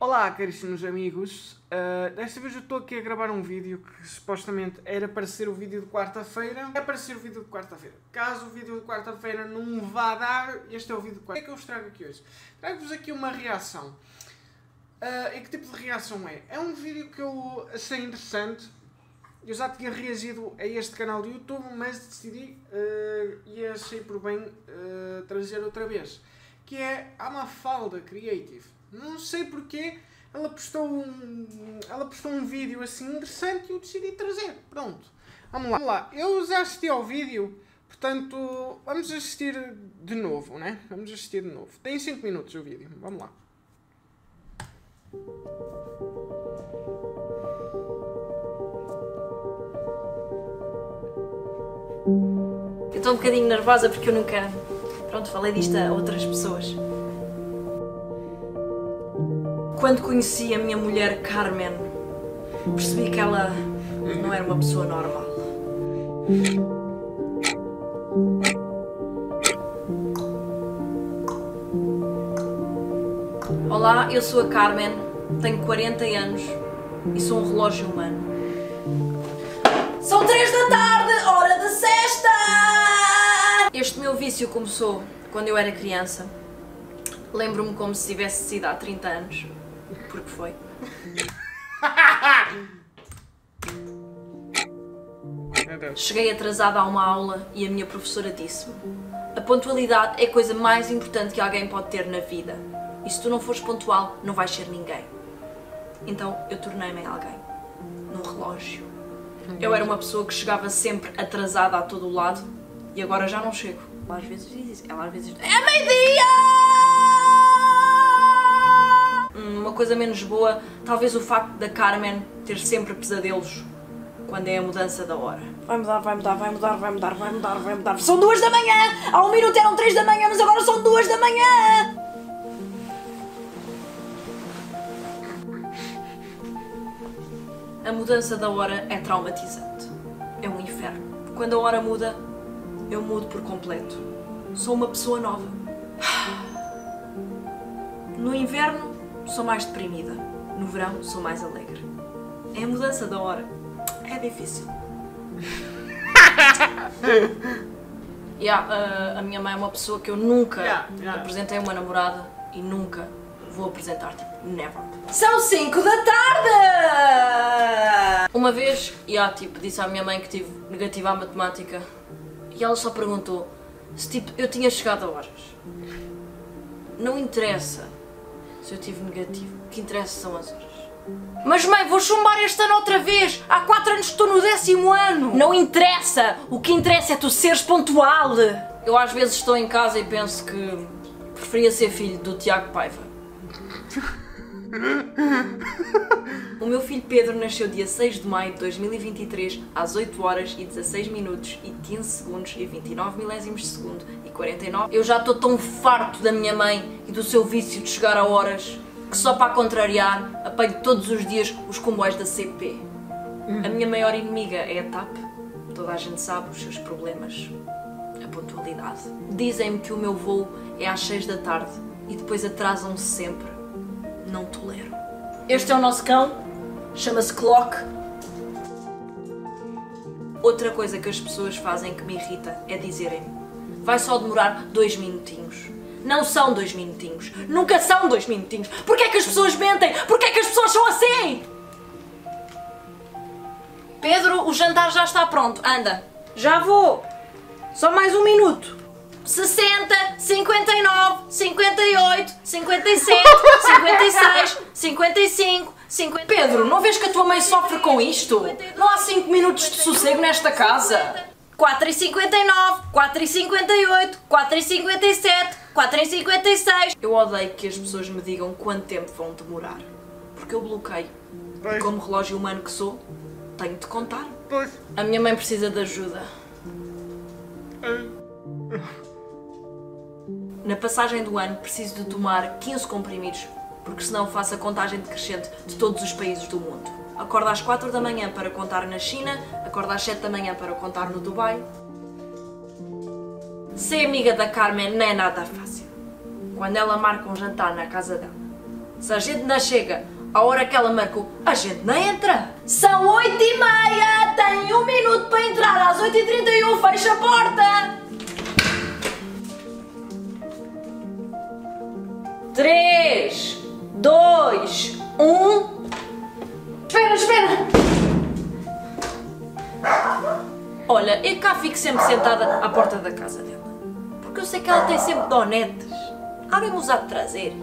Olá, caríssimos amigos, desta vez eu estou aqui a gravar um vídeo que supostamente era para ser o vídeo de quarta-feira. É para ser o vídeo de quarta-feira. Caso o vídeo de quarta-feira não vá dar, este é o vídeo de quarta-feira. O que é que eu vos trago aqui hoje? Trago-vos aqui uma reação. E que tipo de reação é? É um vídeo que eu achei interessante. Eu já tinha reagido a este canal do YouTube, mas decidi e achei por bem trazer outra vez. Que é a Mafalda Creative. Não sei porquê, ela postou um vídeo assim interessante e eu decidi trazer. Pronto, vamos lá. Eu já assisti ao vídeo, portanto, vamos assistir de novo, né? Vamos assistir de novo. Tem 5 minutos o vídeo, vamos lá. Eu estou um bocadinho nervosa porque eu nunca, falei disto a outras pessoas. Quando conheci a minha mulher Carmen, percebi que ela não era uma pessoa normal. Olá, eu sou a Carmen, tenho 40 anos e sou um relógio humano. São 3 da tarde, hora da sesta! Este meu vício começou quando eu era criança. Lembro-me como se tivesse sido há 30 anos. Porque foi. Cheguei atrasada a uma aula e a minha professora disse-me: a pontualidade é a coisa mais importante que alguém pode ter na vida. E se tu não fores pontual, não vais ser ninguém. Então eu tornei-me em alguém. Num relógio. Eu era uma pessoa que chegava sempre atrasada a todo o lado e agora já não chego. Ela às vezes diz isso. Ela às vezes diz: é meio-dia! Uma coisa menos boa, talvez o facto da Carmen ter sempre pesadelos quando é a mudança da hora. Vai mudar. São 2 da manhã! Há 1 minuto eram 3 da manhã, mas agora são 2 da manhã! A mudança da hora é traumatizante. É um inferno. Quando a hora muda, eu mudo por completo. Sou uma pessoa nova. No inverno, sou mais deprimida. No verão, sou mais alegre. É a mudança da hora. É difícil. A minha mãe é uma pessoa que eu nunca apresentei uma namorada e nunca vou apresentar, never. São 5 da tarde! Uma vez, disse à minha mãe que tive negativa à matemática e ela só perguntou se eu tinha chegado a horas. Não interessa se eu tive negativo, o que interessa são as horas. Mas mãe, vou chumbar este ano outra vez! Há 4 anos que estou no 10º ano! Não interessa! O que interessa é tu seres pontual! Eu às vezes estou em casa e penso que preferia ser filho do Tiago Paiva. O meu filho Pedro nasceu dia 6 de maio de 2023 às 8 horas e 16 minutos e 15 segundos e 29 milésimos de segundo e 49. Eu já estou tão farto da minha mãe e do seu vício de chegar a horas que só para contrariar apanho todos os dias os comboios da CP. A minha maior inimiga é a TAP. Toda a gente sabe os seus problemas. A pontualidade. Dizem-me que o meu voo é às 6 da tarde e depois atrasam-se sempre. Não tolero. Este é o nosso cão. Chama-se Clock. Outra coisa que as pessoas fazem que me irrita é dizerem-me: vai só demorar 2 minutinhos. Não são 2 minutinhos. Nunca são 2 minutinhos. Porquê é que as pessoas mentem? Porquê é que as pessoas são assim? Pedro, o jantar já está pronto. Anda. Já vou. Só mais 1 minuto. 60, 59, 58, 57, 56, 55, 50... Pedro, não vês que a tua mãe sofre com isto? Não há 5 minutos de sossego nesta casa. 4h59, 4h58, 4h57, 4h56... Eu odeio que as pessoas me digam quanto tempo vão demorar. Porque eu bloqueio. E como relógio humano que sou, tenho de contar. A minha mãe precisa de ajuda. Na passagem do ano preciso de tomar 15 comprimidos, porque senão faço a contagem decrescente de todos os países do mundo. Acordo às 4 da manhã para contar na China, acordo às 7 da manhã para contar no Dubai. Ser amiga da Carmen não é nada fácil. Quando ela marca um jantar na casa dela, Se a gente não chega à hora que ela marcou, a gente não entra. São 8h30, tem 1 minuto para entrar, às 8h31 fecha a porta. 3, 2, 1... Espera! Olha, eu cá fico sempre sentada à porta da casa dela. Porque eu sei que ela tem sempre donetes. Alguém me usar de trazer.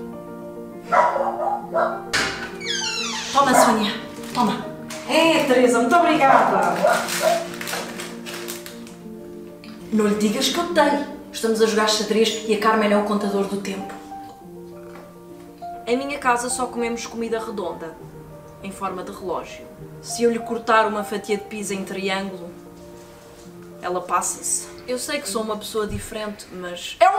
Toma, Sónia. Toma. Teresa, muito obrigada. Não lhe digas que eu tenho. Estamos a jogar xadrez e a Carmen é o contador do tempo. Em minha casa só comemos comida redonda, em forma de relógio. Se eu lhe cortar uma fatia de pizza em triângulo, ela passa-se. Eu sei que sou uma pessoa diferente, mas... É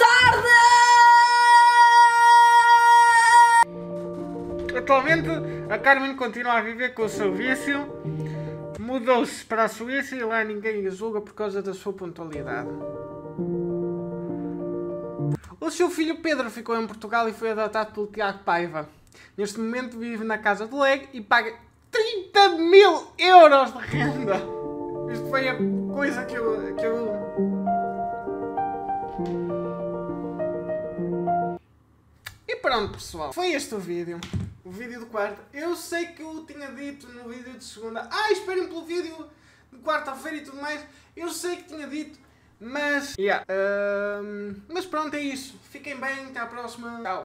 1 da tarde! Atualmente, a Carmen continua a viver com o seu vício. Mudou-se para a Suíça e lá ninguém a julga por causa da sua pontualidade. O seu filho Pedro ficou em Portugal e foi adotado pelo Tiago Paiva. Neste momento vive na casa do Leg e paga 30.000 euros de renda. Isto foi a coisa que eu... E pronto, pessoal. Foi este o vídeo. O vídeo de quarta. Eu sei que eu tinha dito no vídeo de segunda. Esperem pelo vídeo de quarta-feira e tudo mais. Eu sei que tinha dito. Mas... Mas pronto, é isso. Fiquem bem. Até à próxima. Tchau.